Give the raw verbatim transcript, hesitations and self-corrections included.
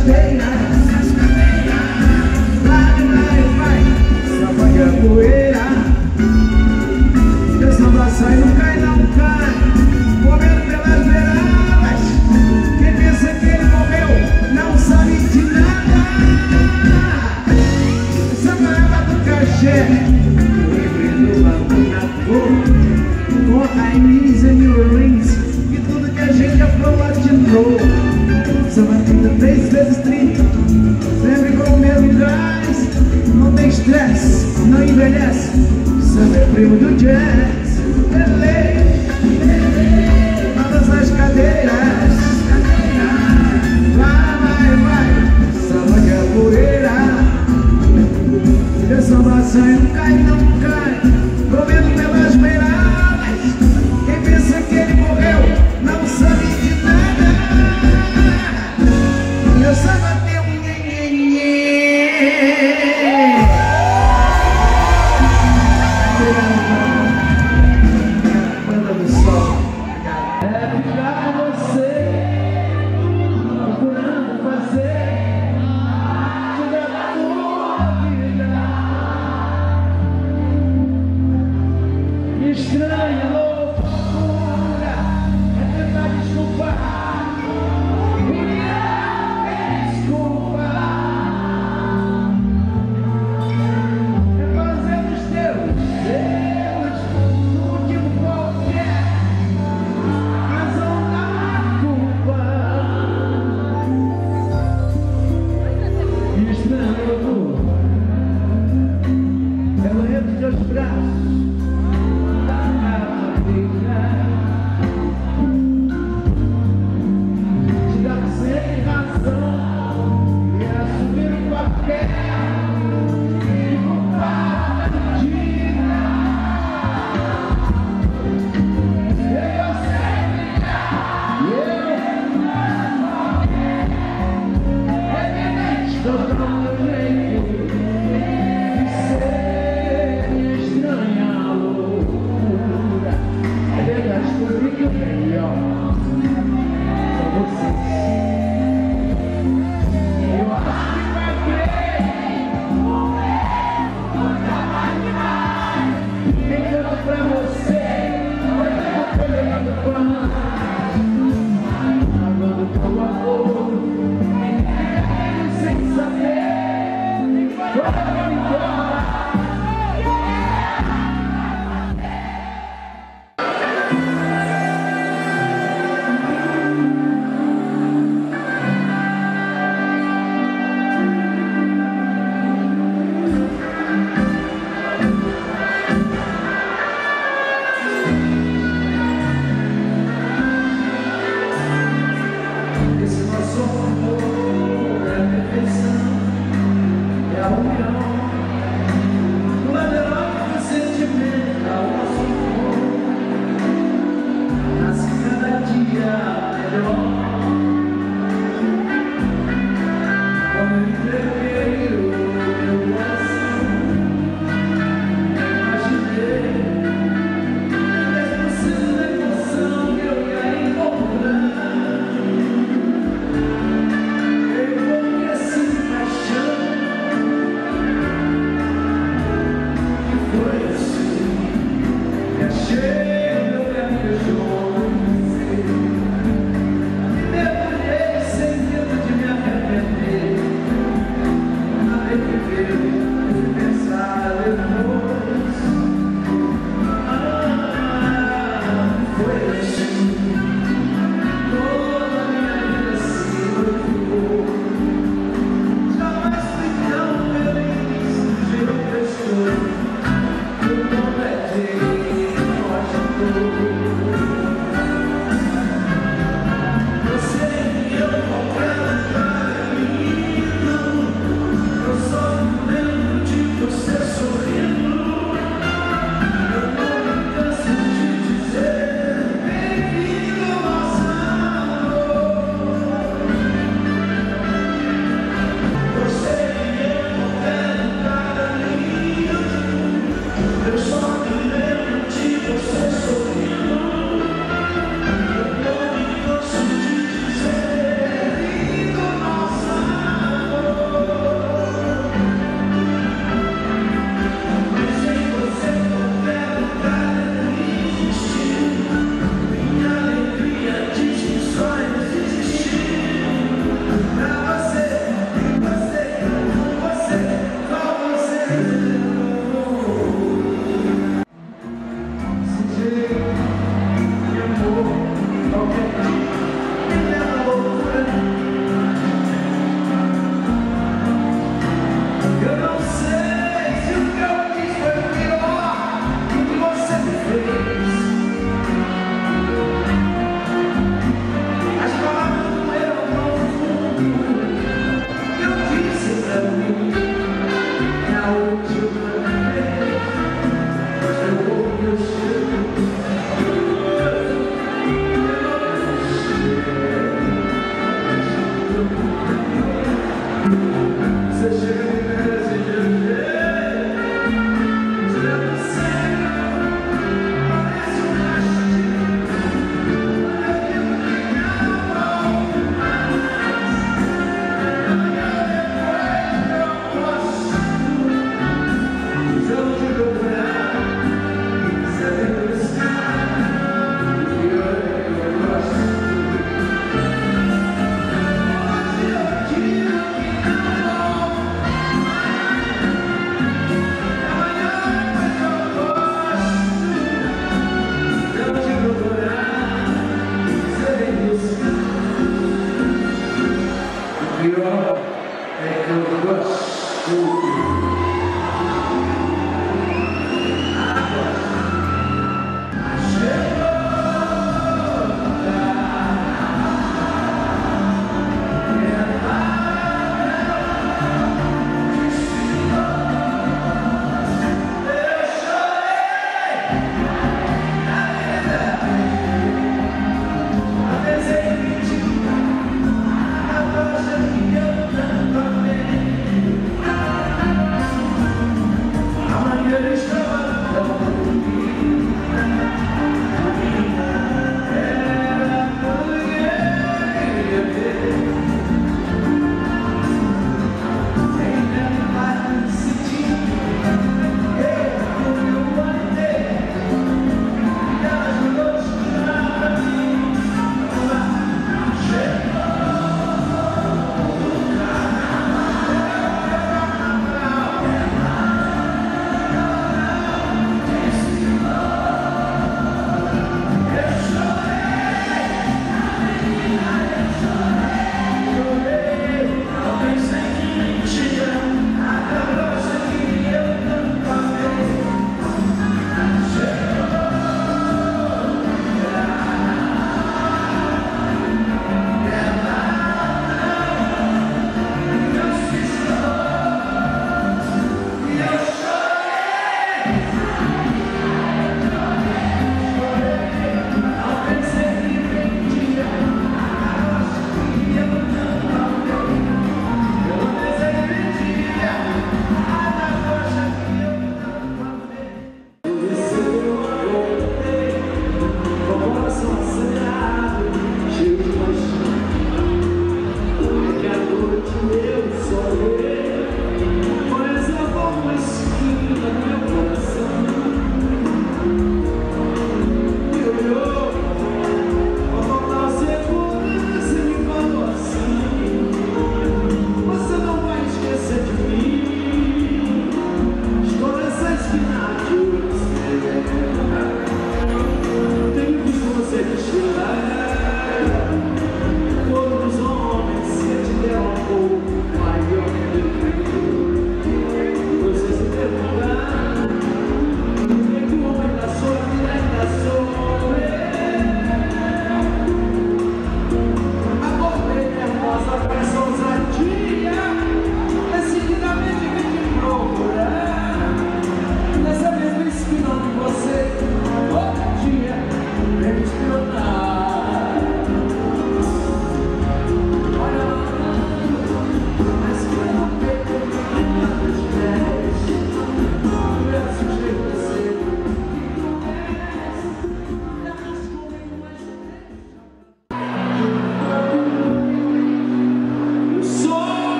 cadeiras. Vai, vai, vai, sapague a poeira. Teu samba sai, não cai, não cai, correndo pelas beiradas. Quem pensa que ele morreu não sabe de nada. Samba é do cachê, livre do banco na cor, com raiz e New Orleans, e tudo que a gente já platinou. Samba trinta, três vezes trinta, sempre com o mesmo gás. Não tem estresse, não envelhece. Samba é primo do jazz. Lele, lele, balança as cadeiras. Vai, vai, vai, samba que é poeira. Teu samba sai, não cai, não cai, comendo pelas beiradas. Quem pensa que ele morreu não sabe de nada. Meu samba tem um nhenhenhê. Banda do Sol. É ficar com você, procurando fazer toda a tua vida. Estranha loucura é tentar desculpar o que não tem desculpa. É fazer dos teus erros um motivo qualquer, razão da culpa. Estranha loucura, ela entra nos teus braços. Chega, meu caminho.